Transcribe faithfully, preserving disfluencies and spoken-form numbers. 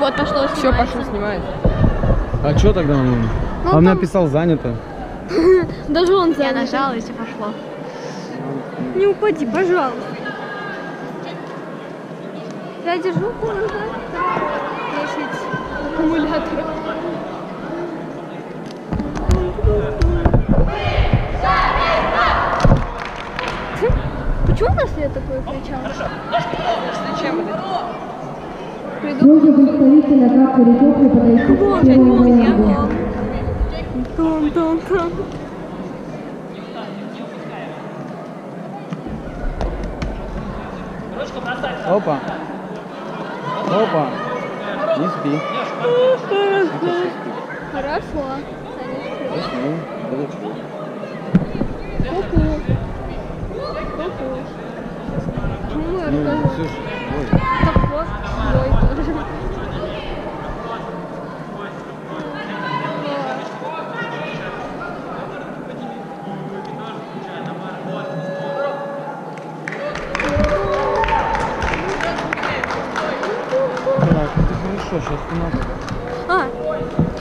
Вот пошло. Все, пошло снимает. А что тогда нужно? Ну, Он там... написал занято. Даже он занят. Я нажала, и все пошло. Не упади, пожалуйста. Я держу куда-то. Аккумулятор. Почему у нас свет такой кричал? Зачем это? Просьба представителя как Перекопли подойти к первому раунду. Тон-тон-тон. Опа. Опа. Не спи. Хорошо. Засни. Подожди. Ку-ку. Ку-ку. Почему я Ну, расскажу? Ксюш, ой. Так вот, бой тоже. Так, это хорошо, сейчас у нас... А,